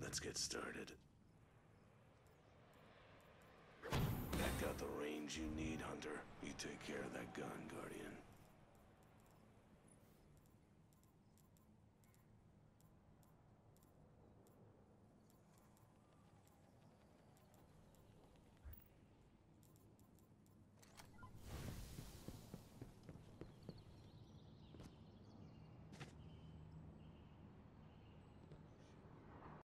Let's get started. That got the range you need, Hunter. You take care of that gun, Guardian.